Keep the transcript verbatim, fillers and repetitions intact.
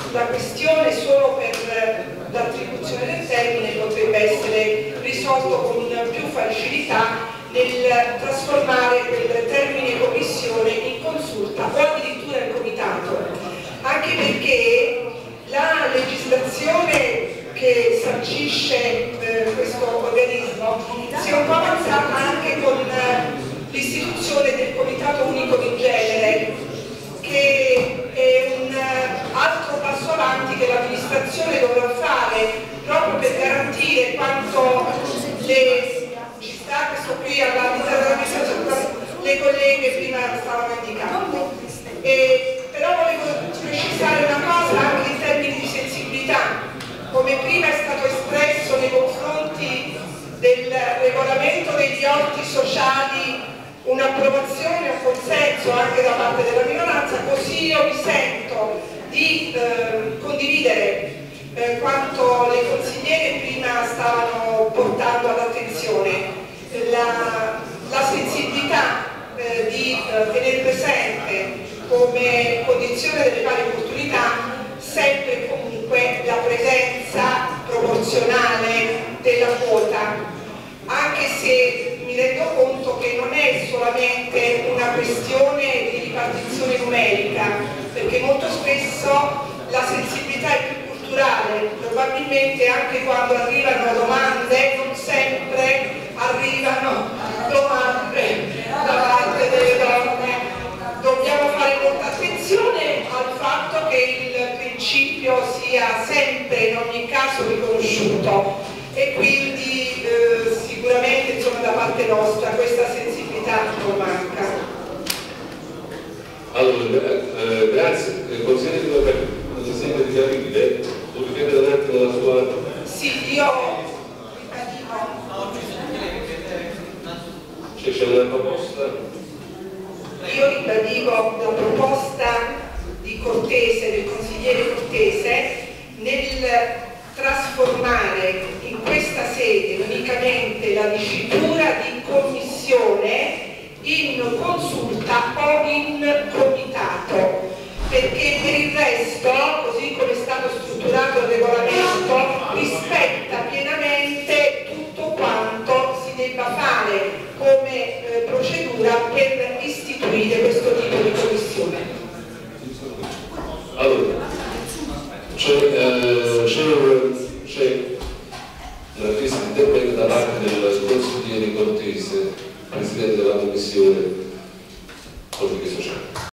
la questione solo per l'attribuzione del termine potrebbe essere risolto con più facilità nel trasformare quel termine commissione in consulta o addirittura in comitato, anche perché la legislazione che sancisce eh, questo organismo si è un po' avanzata anche con eh, l'istituzione del Comitato Unico di Genere, che è un uh, altro passo avanti che l'amministrazione dovrà fare proprio per garantire quanto le ci sta questo qui all'amministrazione, le colleghe prima stavano indicando. E, però volevo precisare una cosa anche in termini di sensibilità, come prima è stato espresso nei confronti del regolamento degli orti sociali un'approvazione, un consenso anche da parte della minoranza, così io mi sento di eh, condividere eh, quanto le consigliere prima stavano portando all'attenzione, la, la sensibilità eh, di eh, tenere presente come condizione delle pari opportunità sempre e comunque la presenza proporzionale della quota, anche se mi rendo conto che non è solamente una questione di ripartizione numerica, perché molto spesso la sensibilità è più culturale, probabilmente anche quando arrivano domande non sempre arrivano domande da parte delle donne. Dobbiamo fare molta attenzione al fatto che il principio sia sempre in ogni caso riconosciuto e quindi eh, sicuramente insomma, da parte nostra questa sensibilità non manca. Allora, eh, grazie. Il consigliere di sempre di chiarire, vuoi ripetere un attimo la sua... Sì, io C'è, c'è una proposta? Io ribadivo la proposta di Cortese, del consigliere Cortese, nel trasformare in questa sede unicamente la dicitura di commissione in consulta o in comitato, perché per il resto, così come è stato strutturato il regolamento, rispetta pienamente tutto quanto si debba fare come eh, procedura per istituire questo tipo di commissione. Allora, c'è eh, una crisi di intervento da parte del consigliere Cortese, presidente della commissione